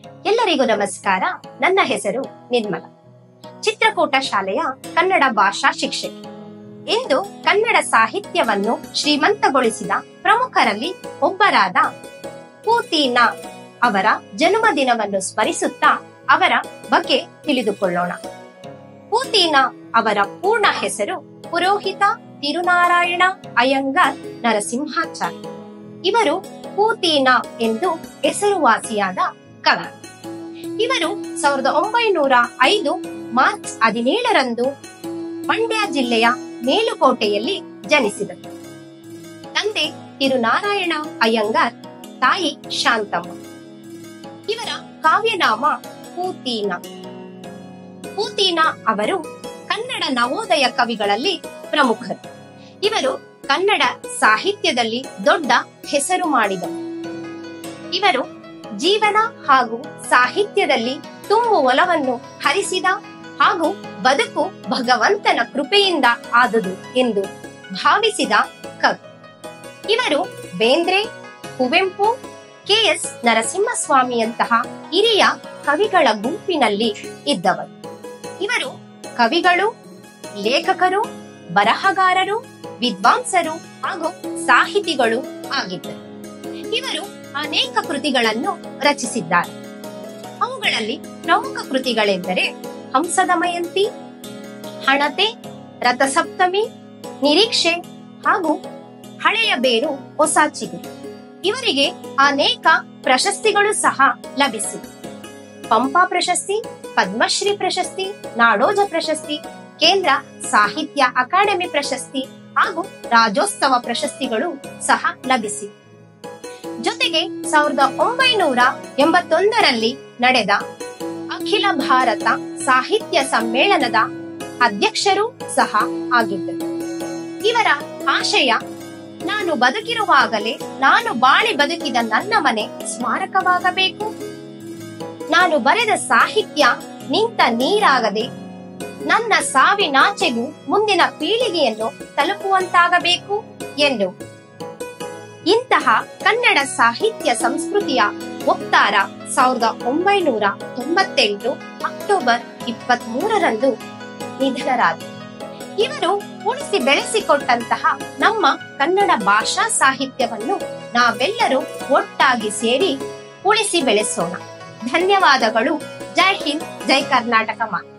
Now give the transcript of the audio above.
ಎಲ್ಲರಿಗೂ ನಮಸ್ಕಾರ. ನನ್ನ ಹೆಸರು ನಿರ್ಮಲ. ಚಿತ್ರಕೂಟ ಶಾಲೆಯ ಕನ್ನಡ ಭಾಷಾ ಶಿಕ್ಷಕಿ. ಇಂದು ಕನ್ನಡ ಸಾಹಿತ್ಯವನ್ನು ಶ್ರೀಮಂತಗೊಳಿಸಿದ ಪ್ರಮುಖರಲ್ಲಿ ಒಬ್ಬರಾದ ಪೂತಿನ ಅವರ ಜನ್ಮದಿನವನ್ನು ಸ್ಮರಿಸುತ್ತಾ ಅವರ ಬಗ್ಗೆ ತಿಳಿದುಕೊಳ್ಳೋಣ. ಪೂತಿನ ಅವರ ಪೂರ್ಣ ಹೆಸರು ಪುರೋಹಿತ ತಿರುನಾರಾಯಣ ಅಯ್ಯಂಗಾರ್ ನರಸಿಂಹಾಚಾರ್ಯ. ಇವರು ಪೂತಿನ ಎಂದು ಹೆಸರುವಾಸಿಯಾದ ಕವಿ. ಇವರು 1905 ಮಾರ್ಚ್ 17ರಂದು ಮಂಡ್ಯ ಜಿಲ್ಲೆಯ ಮೇಲುಕೋಟೆಯಲ್ಲಿ ಜನಿಸಿದರು. ತಂದೆ ತಿರುನಾರಾಯಣ ಅಯ್ಯಂಗಾರ್, ತಾಯಿ ಶಾಂತಮ್ಮ. ಇವರ ಕಾವ್ಯನಾಮ ಪೂತಿನ. ಪೂತಿನ ಅವರು ಕನ್ನಡ ನವೋದಯ ಕವಿಗಳಲ್ಲಿ ಪ್ರಮುಖರು. ಇವರು ಕನ್ನಡ ಸಾಹಿತ್ಯದಲ್ಲಿ ದೊಡ್ಡ ಹೆಸರು ಮಾಡಿದರು. ಇವರು ಜೀವನ ಹಾಗೂ ಸಾಹಿತ್ಯದಲ್ಲಿ ತುಂಬು ಒಲವನ್ನು ಹರಿಸಿದ ಹಾಗೂ ಬದುಕು ಭಗವಂತನ ಕೃಪೆಯಿಂದ ಆದುದು ಎಂದು ಭಾವಿಸಿದ ಕವಿ. ಇವರು ಬೇಂದ್ರೆ, ಕುವೆಂಪು, ಕೆ.ಎಸ್. ನರಸಿಂಹಸ್ವಾಮಿಯಂತಹ ಹಿರಿಯ ಕವಿಗಳ ಗುಂಪಿನಲ್ಲಿ ಇದ್ದವರು. ಇವರು ಕವಿಗಳು, ಲೇಖಕರು, ಬರಹಗಾರರು, ವಿದ್ವಾಂಸರು ಹಾಗೂ ಸಾಹಿತಿಗಳು ಆಗಿದ್ದರು. ಇವರು ಅನೇಕ ಕೃತಿಗಳನ್ನು ರಚಿಸಿದ್ದಾರೆ. ಅವುಗಳಲ್ಲಿ ಪ್ರಮುಖ ಕೃತಿಗಳೆಂದರೆ ಹಂಸದಮಯಂತಿ, ಹಣತೆ, ರಥಸಪ್ತಮಿ, ನಿರೀಕ್ಷೆ ಹಾಗೂ ಹಳೆಯ ಬೇರು ಹೊಸ ಚಿಗುರು. ಇವರಿಗೆ ಅನೇಕ ಪ್ರಶಸ್ತಿಗಳು ಸಹ ಲಭಿಸಿವೆ. ಪಂಪ ಪ್ರಶಸ್ತಿ, ಪದ್ಮಶ್ರೀ ಪ್ರಶಸ್ತಿ, ನಾಡೋಜ ಪ್ರಶಸ್ತಿ, ಕೇಂದ್ರ ಸಾಹಿತ್ಯ ಅಕಾಡೆಮಿ ಪ್ರಶಸ್ತಿ ಹಾಗೂ ರಾಜ್ಯೋತ್ಸವ ಪ್ರಶಸ್ತಿಗಳು ಸಹ ಲಭಿಸಿವೆ. ಜೊತೆಗೆ 1981ರಲ್ಲಿ ನಡೆದ ಅಖಿಲ ಭಾರತ ಸಾಹಿತ್ಯ ಸಮ್ಮೇಳನದ ಅಧ್ಯಕ್ಷರು ಸಹ ಆಗಿದ್ದರು. ಇವರ ಆಶಯ, ನಾನು ಬದುಕಿರುವಾಗಲೇ ನಾನು ಬಾಳಿ ಬದುಕಿದ ನನ್ನ ಮನೆ ಸ್ಮಾರಕವಾಗಬೇಕು. ನಾನು ಬರೆದ ಸಾಹಿತ್ಯ ನಿಂತ ನೀರಾಗದೆ ನನ್ನ ಸಾವಿನಾಚೆಗೂ ಮುಂದಿನ ಪೀಳಿಗೆಯನ್ನು ತಲುಪುವಂತಾಗಬೇಕು ಎಂದು. ಇಂತಹ ಕನ್ನಡ ಸಾಹಿತ್ಯ ಸಂಸ್ಕೃತಿಯ ವಕ್ತಾರ 1998 ಅಕ್ಟೋಬರ್ 23ರಂದು ನಿಧನರಾದರು. ಇವರು ಉಳಿಸಿ ಬೆಳೆಸಿಕೊಟ್ಟಂತಹ ನಮ್ಮ ಕನ್ನಡ ಭಾಷಾ ಸಾಹಿತ್ಯವನ್ನು ನಾವೆಲ್ಲರೂ ಒಟ್ಟಾಗಿ ಸೇರಿ ಉಳಿಸಿ ಬೆಳೆಸೋಣ. ಧನ್ಯವಾದಗಳು. ಜೈ ಹಿಂದ್, ಜೈ ಕರ್ನಾಟಕ ಮಾತೆ.